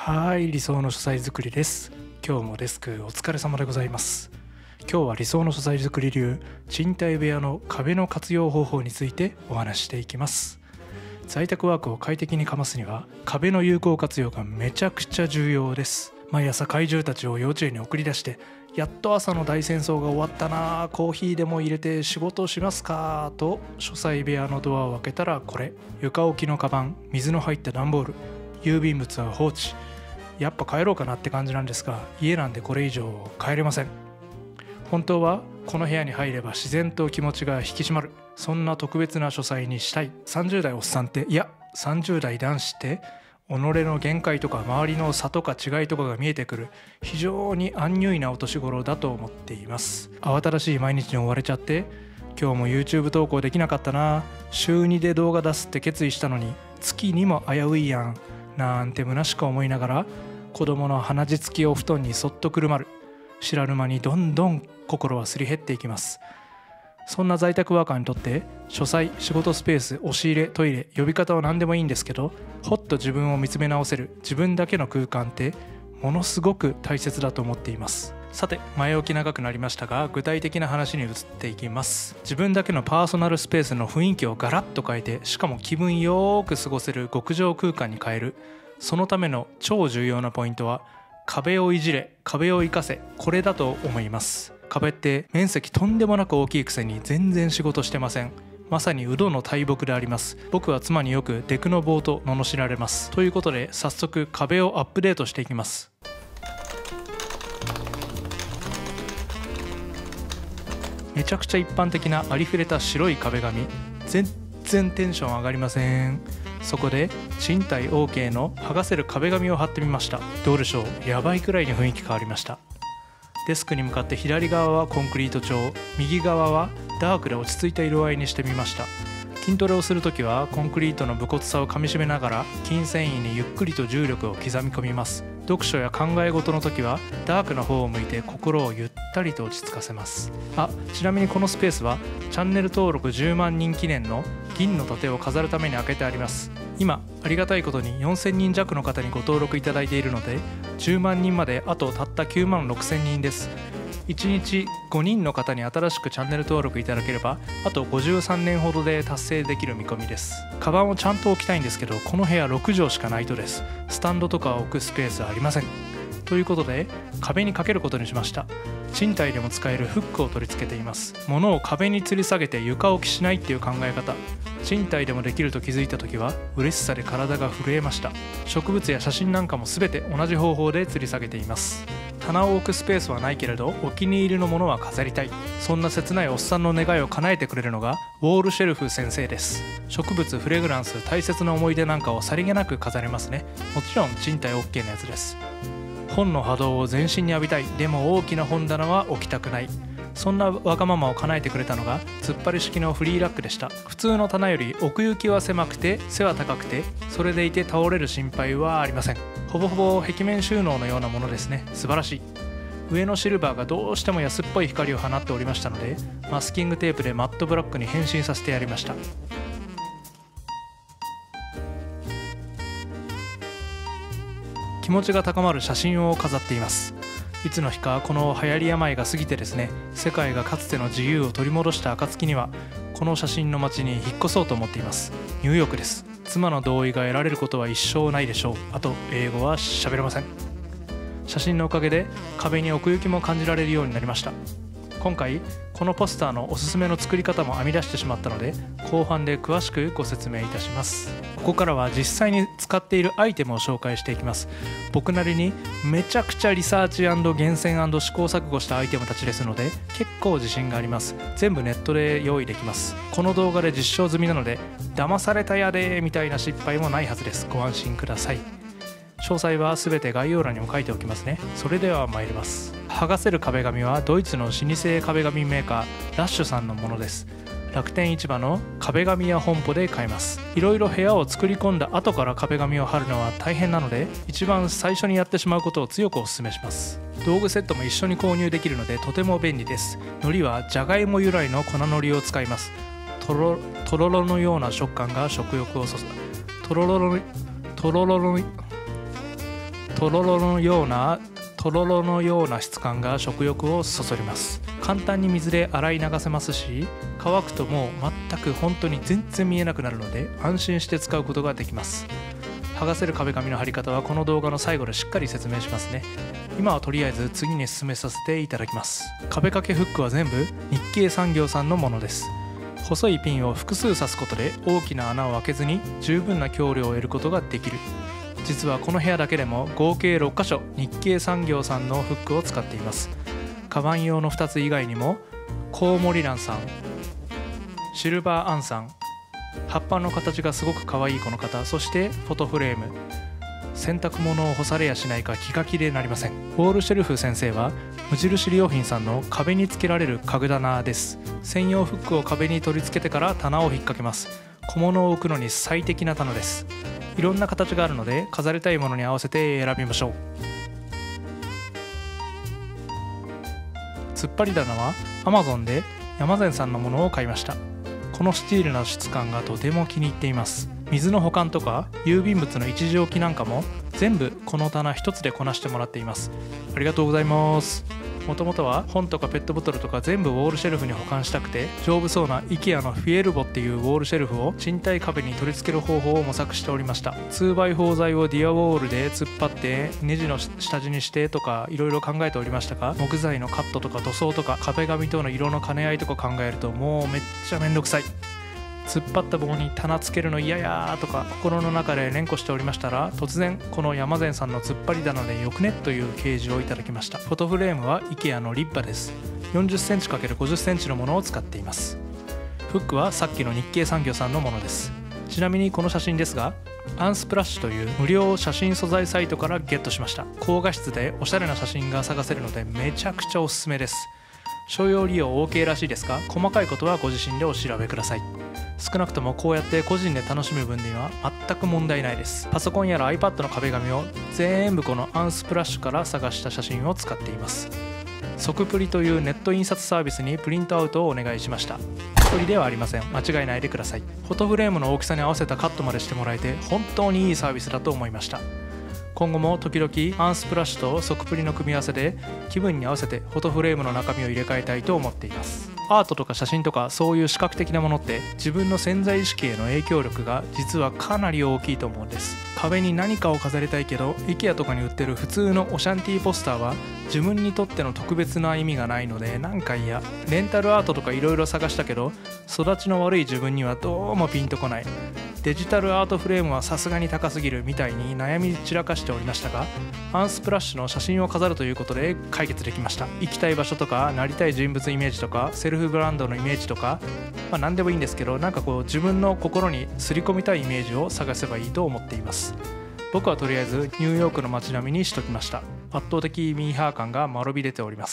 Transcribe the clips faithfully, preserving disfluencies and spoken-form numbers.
はい、理想の書斎作りです。今日もデスクお疲れ様でございます。今日は理想の書斎作り流賃貸部屋の壁の活用方法についてお話ししていきます。在宅ワークを快適にかますには壁の有効活用がめちゃくちゃ重要です。毎朝怪獣たちを幼稚園に送り出して、やっと朝の大戦争が終わったな、コーヒーでも入れて仕事しますかと書斎部屋のドアを開けたら、これ床置きのカバン、水の入った段ボール、郵便物は放置。やっぱ帰ろうかなって感じなんですが、家なんでこれ以上帰れません。本当はこの部屋に入れば自然と気持ちが引き締まる、そんな特別な書斎にしたい。さんじゅう代おっさんって、いやさんじゅう代男子って己の限界とか周りの差とか違いとかが見えてくる非常にアンニュイなお年頃だと思っています。慌ただしい毎日に追われちゃって、今日も YouTube 投稿できなかったな、週にで動画出すって決意したのに月にも危ういやんなんて虚しく思いながら、子供の鼻血付きお布団にそっとくるまる。知らぬ間にどんどん心はすり減っていきます。そんな在宅ワーカーにとって書斎、仕事スペース、押し入れ、トイレ、呼び方は何でもいいんですけど、ほっと自分を見つめ直せる自分だけの空間ってものすごく大切だと思っています。さて、前置き長くなりましたが、具体的な話に移っていきます。自分だけのパーソナルスペースの雰囲気をガラッと変えて、しかも気分よく過ごせる極上空間に変える。そのための超重要なポイントは、壁をいじれ、壁を生かせ、これだと思います。壁って面積とんでもなく大きいくせに全然仕事してません。まさにウドの大木であります。僕は妻によくデクノボーと罵られます。ということで早速壁をアップデートしていきます。めちゃくちゃ一般的なありふれた白い壁紙、全然テンション上がりません。そこで賃貸 オーケー の剥がせる壁紙を貼ってみました。どうでしょう、やばいくらいに雰囲気変わりました。デスクに向かって左側はコンクリート調、右側はダークで落ち着いた色合いにしてみました。筋トレをするときはコンクリートの武骨さをかみしめながら筋繊維にゆっくりと重力を刻み込みます。読書や考え事のときはダークな方を向いて心をゆったりと落ち着かせます。あ、ちなみにこのスペースはチャンネル登録じゅうまんにん記念の銀の盾を飾るために開けてあります。今ありがたいことによんせんにん弱の方にご登録いただいているので、じゅうまんにんまであとたったきゅうまんろくせんにんです。いちにちごにんの方に新しくチャンネル登録いただければ、あとごじゅうさんねんほどで達成できる見込みです。カバンをちゃんと置きたいんですけど、この部屋ろくじょうしかないとです。スタンドとか置くスペースありません。ということで壁にかけることにしました。賃貸でも使えるフックを取り付けています。物を壁に吊り下げて床置きしないっていう考え方、賃貸でもできると気づいた時は嬉しさで体が震えました。植物や写真なんかも全て同じ方法で吊り下げています。棚を置くスペースはないけれどお気に入りのものは飾りたい、そんな切ないおっさんの願いを叶えてくれるのがウォールシェルフ先生です。植物、フレグランス、大切な思い出なんかをさりげなく飾れますね。もちろん賃貸 オーケー のやつです。本の波動を全身に浴びたい、でも大きな本棚は置きたくない、そんなわがままを叶えてくれたのが突っ張り式のフリーラックでした。普通の棚より奥行きは狭くて背は高くて、それでいて倒れる心配はありません。ほぼほぼ壁面収納のようなものですね。素晴らしい。上のシルバーがどうしても安っぽい光を放っておりましたので、マスキングテープでマットブラックに変身させてやりました。気持ちが高まる写真を飾っています。いつの日かこの流行り病が過ぎてですね、世界がかつての自由を取り戻した暁にはこの写真の街に引っ越そうと思っています。ニューヨークです。妻の同意が得られることは一生ないでしょう。あと英語は喋れません。写真のおかげで壁に奥行きも感じられるようになりました。今回このポスターのおすすめの作り方も編み出してしまったので、後半で詳しくご説明いたします。ここからは実際に使っているアイテムを紹介していきます。僕なりにめちゃくちゃリサーチ&厳選&試行錯誤したアイテムたちですので、結構自信があります。全部ネットで用意できます。この動画で実証済みなので、騙されたやでみたいな失敗もないはずです。ご安心ください。詳細は全て概要欄にも書いておきますね。それでは参ります。剥がせる壁紙はドイツの老舗壁紙メーカーラッシュさんのものです。楽天市場の壁紙や本舗で買えます。いろいろ部屋を作り込んだ後から壁紙を貼るのは大変なので、一番最初にやってしまうことを強くお勧めします。道具セットも一緒に購入できるのでとても便利です。海苔はじゃがいも由来の粉海苔を使います。とろとろろのような食感が食欲をそそとろろろとろろろとろろのようなとろろのような質感が食欲をそそります。簡単に水で洗い流せますし、乾くともう全く本当に全然見えなくなるので安心して使うことができます。剥がせる壁紙の貼り方はこの動画の最後でしっかり説明しますね。今はとりあえず次に進めさせていただきます。壁掛けフックは全部日系産業さんのものです。細いピンを複数刺すことで大きな穴を開けずに十分な強量を得ることができる。実はこの部屋だけでも合計ろっかしょ日系産業さんのフックを使っています。カバン用のふたつ以外にもコウモリランさん、シルバーアンさん、葉っぱの形がすごく可愛いこの方、そしてフォトフレーム。洗濯物を干されやしないか気が気でなりません。ウォールシェルフ先生は無印良品さんの壁につけられる家具棚です。専用フックを壁に取り付けてから棚を引っ掛けます。小物を置くのに最適な棚です。いろんな形があるので飾りたいものに合わせて選びましょう。突っ張り棚は アマゾン で山善さんのものを買いました。このスチールの質感がとても気に入っています。水の保管とか郵便物の位置置きなんかも全部この棚一つでこなしてもらっています。ありがとうございます。もともとは本とかペットボトルとか全部ウォールシェルフに保管したくて、丈夫そうな IKEA のフィエルボっていうウォールシェルフを賃貸壁に取り付ける方法を模索しておりました。 ツーバイフォー 材をディアウォールで突っ張ってネジの下地にしてとかいろいろ考えておりましたが、木材のカットとか塗装とか壁紙との色の兼ね合いとか考えるともうめっちゃめんどくさい。突っ張った棒に棚つけるの嫌やとか心の中で連呼しておりましたら、突然この山善さんの突っ張り棚でよくねという掲示をいただきました。フォトフレームは IKEA のリッパです。よんじゅっセンチかけるごじゅっセンチのものを使っています。フックはさっきの日系産業さんのものです。ちなみにこの写真ですが、アンスプラッシュという無料写真素材サイトからゲットしました。高画質でおしゃれな写真が探せるのでめちゃくちゃおすすめです。商用利用 OK らしいですが、細かいことはご自身でお調べください。少なくともこうやって個人で楽しむ分には全く問題ないです。パソコンやら iPad の壁紙を全部このアンスプラッシュから探した写真を使っています。即プリというネット印刷サービスにプリントアウトをお願いしました。一人ではありません。間違えないでください。フォトフレームの大きさに合わせたカットまでしてもらえて本当にいいサービスだと思いました。今後も時々アンスプラッシュと即プリの組み合わせで気分に合わせてフォトフレームの中身を入れ替えたいと思っています。アートとか写真とかそういう視覚的なものって自分の潜在意識への影響力が実はかなり大きいと思うんです。壁に何かを飾りたいけど IKEA とかに売ってる普通のオシャンティーポスターは自分にとっての特別な意味がないのでなんか嫌。レンタルアートとかいろいろ探したけど育ちの悪い自分にはどうもピンとこない。デジタルアートフレームはさすがに高すぎるみたいに悩み散らかしておりましたが、アンスプラッシュの写真を飾るということで解決できました。行きたい場所とかなりたい人物イメージとかセルフブランドのイメージとか、まあ、何でもいいんですけど、なんかこう自分の心に刷り込みたいイメージを探せばいいと思っています。僕はとりあえずニューヨークの街並みにしときました。圧倒的ミーハー感がまろび出ております。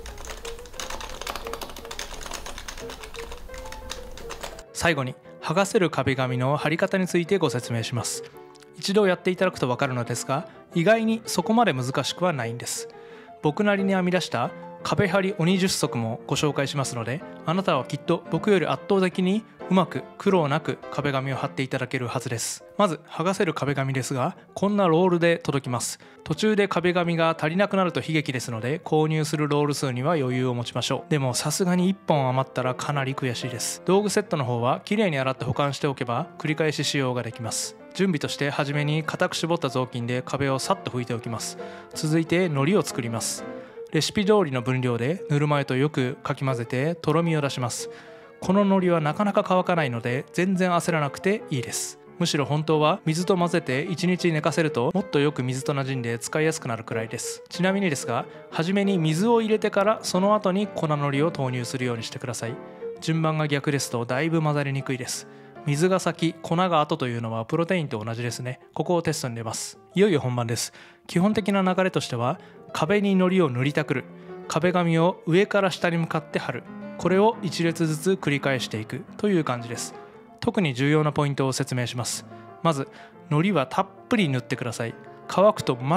最後に剥がせる壁紙の貼り方についてご説明します。一度やっていただくと分かるのですが、意外にそこまで難しくはないんです。僕なりに編み出した壁張り鬼十足もご紹介しますので、あなたはきっと僕より圧倒的にうまく苦労なく壁紙を貼っていただけるはずです。まず剥がせる壁紙ですが、こんなロールで届きます。途中で壁紙が足りなくなると悲劇ですので、購入するロール数には余裕を持ちましょう。でもさすがにいっぽん余ったらかなり悔しいです。道具セットの方はきれいに洗って保管しておけば繰り返し使用ができます。準備として初めに固く絞った雑巾で壁をさっと拭いておきます。続いて糊を作ります。レシピ通りの分量でぬるま湯とよくかき混ぜてとろみを出します。この糊はなかなか乾かないので全然焦らなくていいです。むしろ本当は水と混ぜていちにち寝かせるともっとよく水と馴染んで使いやすくなるくらいです。ちなみにですが、初めに水を入れてからその後に粉糊を投入するようにしてください。順番が逆ですとだいぶ混ざりにくいです。水が先、粉が後というのはプロテインと同じですね。ここをテストに出ます。いよいよ本番です。基本的な流れとしては、壁に糊を塗りたくる、壁紙を上から下に向かって貼る、これを一列ずつ繰り返していくという感じです。特に重要なポイントを説明します。まず、糊はたっぷり塗ってください。乾くと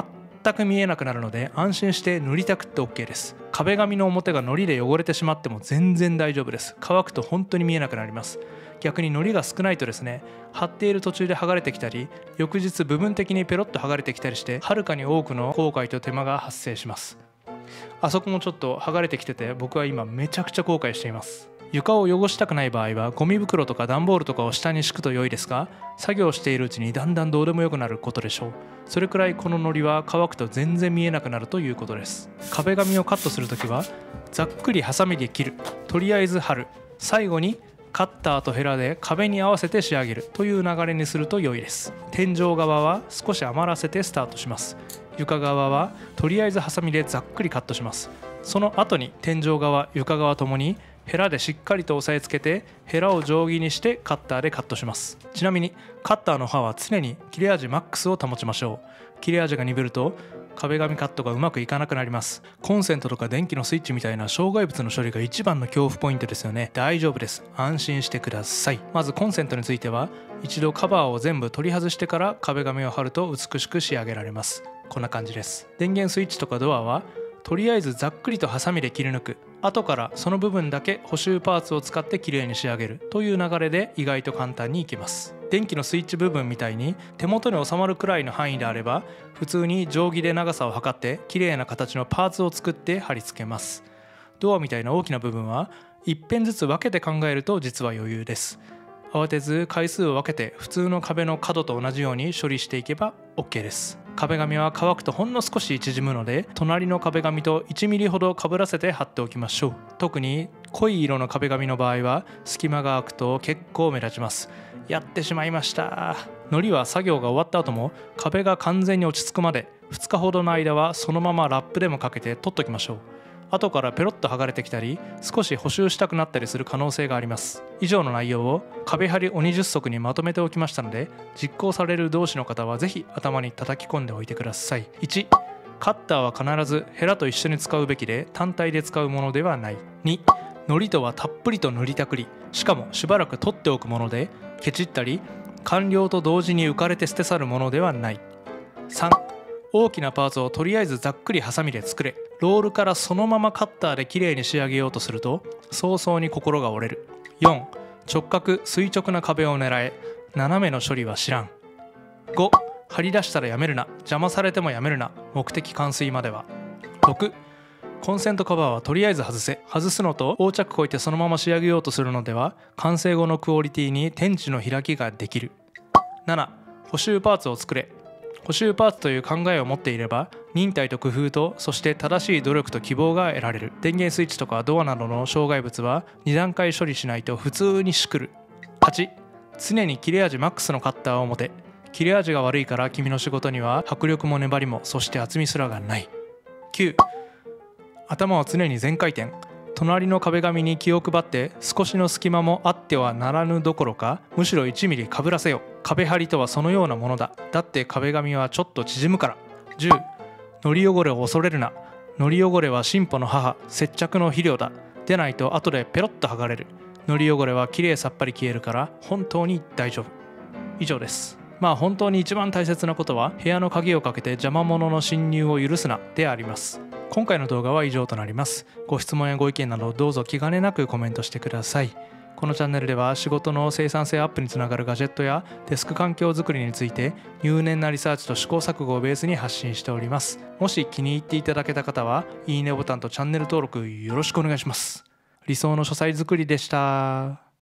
全く見えなくなるので安心して塗りたくって オーケー です。壁紙の表が糊で汚れてしまっても全然大丈夫です。乾くと本当に見えなくなります。逆に糊が少ないとですね、貼っている途中で剥がれてきたり、翌日部分的にペロッと剥がれてきたりして、はるかに多くの後悔と手間が発生します。あそこもちょっと剥がれてきてて、僕は今めちゃくちゃ後悔しています。床を汚したくない場合はゴミ袋とか段ボールとかを下に敷くと良いですが、作業しているうちにだんだんどうでもよくなることでしょう。それくらいこの糊は乾くと全然見えなくなるということです。壁紙をカットするときはざっくりハサミで切る、とりあえず貼る、最後にカッターとヘラで壁に合わせて仕上げるという流れにすると良いです。天井側は少し余らせてスタートします。床側はとりあえずハサミでざっくりカットします。その後に天井側、床側ともにヘラでしっかりと押さえつけて、ヘラを定規にしてカッターでカットします。ちなみにカッターの刃は常に切れ味マックスを保ちましょう。切れ味が鈍ると壁紙カットがうまくいかなくなります。コンセントとか電気のスイッチみたいな障害物の処理が一番の恐怖ポイントですよね。大丈夫です。安心してください。まずコンセントについては一度カバーを全部取り外してから壁紙を貼ると美しく仕上げられます。こんな感じです。電源スイッチとかドアはとりあえずざっくりとハサミで切り抜く、後からその部分だけ補修パーツを使ってきれいに仕上げるという流れで意外と簡単にいきます。電気のスイッチ部分みたいに手元に収まるくらいの範囲であれば、普通に定規で長さを測ってきれいな形のパーツを作って貼り付けます。ドアみたいな大きな部分は一辺ずつ分けて考えると実は余裕です。慌てず回数を分けて普通の壁の角と同じように処理していけば オーケー です。壁紙は乾くとほんの少し縮むので、隣の壁紙といちミリほどかぶらせて貼っておきましょう。特に濃い色の壁紙の場合は隙間が空くと結構目立ちます。やってしまいました。糊は作業が終わった後も壁が完全に落ち着くまでふつかほどの間はそのままラップでもかけて取っときましょう。後からペロッと剥がれてきたり少し補修したくなったりする可能性があります。以上の内容を壁張り鬼十足にまとめておきましたので、実行される同士の方はぜひ頭に叩き込んでおいてください。いち、カッターは必ずヘラと一緒に使うべきで単体で使うものではない。に、糊とはたっぷりと塗りたくり、しかもしばらく取っておくもので、ケチったり完了と同時に浮かれて捨て去るものではない。さん、大きなパーツをとりあえずざっくりハサミで作れ。ロールからそのままカッターできれいに仕上げようとすると早々に心が折れる。よん、直角垂直な壁を狙え。斜めの処理は知らん。ご、張り出したらやめるな。邪魔されてもやめるな。目的完遂までは。ろく、コンセントカバーはとりあえず外せ。外すのと横着こいてそのまま仕上げようとするのでは完成後のクオリティに天地の開きができる。なな、補修パーツを作れ。補修パーツという考えを持っていれば忍耐と工夫とそして正しい努力と希望が得られる。電源スイッチとかドアなどの障害物はに段階処理しないと普通にしくる。はち、常に切れ味マックスのカッターを持て。切れ味が悪いから君の仕事には迫力も粘りもそして厚みすらがない。きゅう、頭は常に全回転。隣の壁紙に気を配って少しの隙間もあってはならぬどころかむしろいちミリかぶらせよ。壁張りとはそのようなものだ。だって壁紙はちょっと縮むから。じゅう、糊汚れを恐れるな。糊汚れは進歩の母、接着の肥料だ。でないと後でペロッと剥がれる。糊汚れはきれいさっぱり消えるから本当に大丈夫。以上です。まあ本当に一番大切なことは部屋の鍵をかけて邪魔者の侵入を許すなであります。今回の動画は以上となります。ご質問やご意見などどうぞ気兼ねなくコメントしてください。このチャンネルでは仕事の生産性アップにつながるガジェットやデスク環境づくりについて入念なリサーチと試行錯誤をベースに発信しております。もし気に入っていただけた方はいいねボタンとチャンネル登録よろしくお願いします。理想の書斎作りでした。